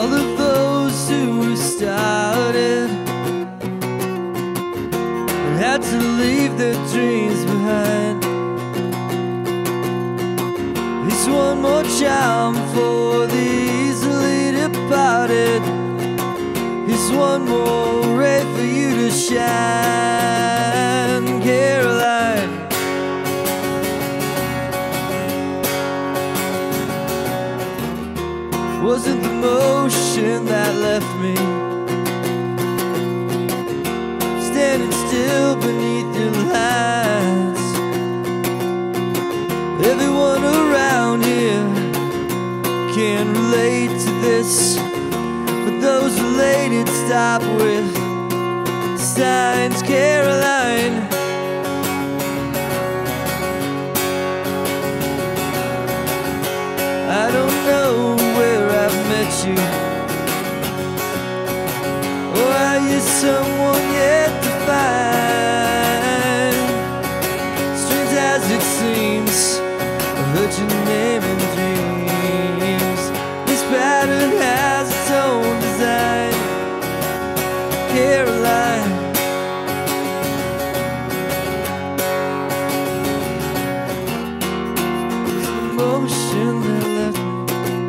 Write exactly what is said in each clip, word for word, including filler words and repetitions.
all of those who started and had to leave their dreams behind. It's one more charm for the easily departed. It's one more ray for you to shine, Caroline. Wasn't the motion that left me standing still beneath your lights. Everyone around here can relate to this, but those related stop with signs, Caroline. I don't know where I've met you, or are you someone yet to find? Strange as it seems, I heard your name in dreams. This pattern has its own design, Caroline. It's the motion that left me,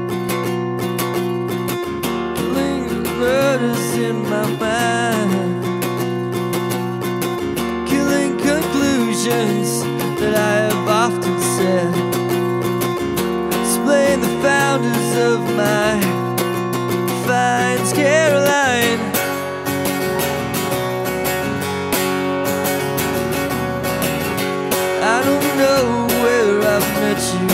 lingering murders in my mind, killing conclusions that I have often said, explain the founders of my finds, Caroline. I don't know where I've met you.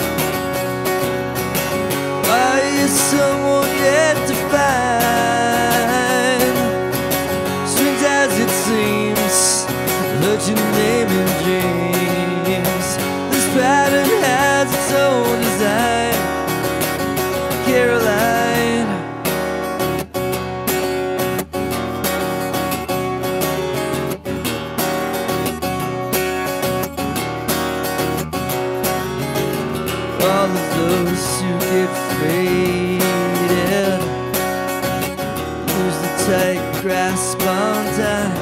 Are you someone yet to find? Strange as it seems, I heard your name in dreams. This pattern has its own design, Caroline. All of those who get faded lose the tight grasp on time.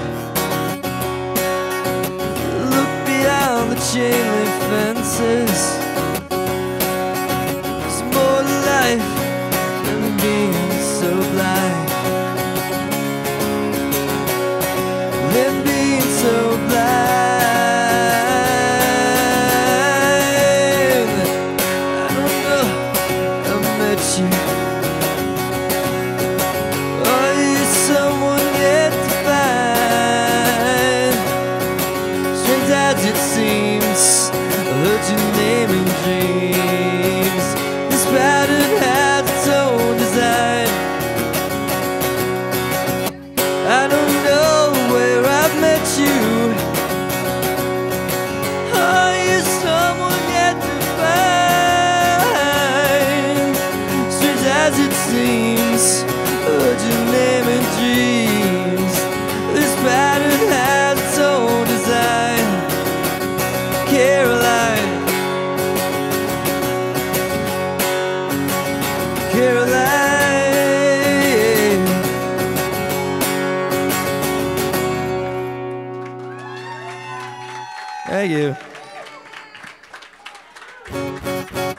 Look beyond the chain link fences. There's more to life than being so blind, than being so blind. You. Are you someone yet to find? Strange as it seems, I heard your name in dreams. This pattern has its own design. I don't know where I've met you. Are you someone yet to find? As it seems, heard your name in dreams. This pattern has its own design, Caroline. Caroline. Thank you.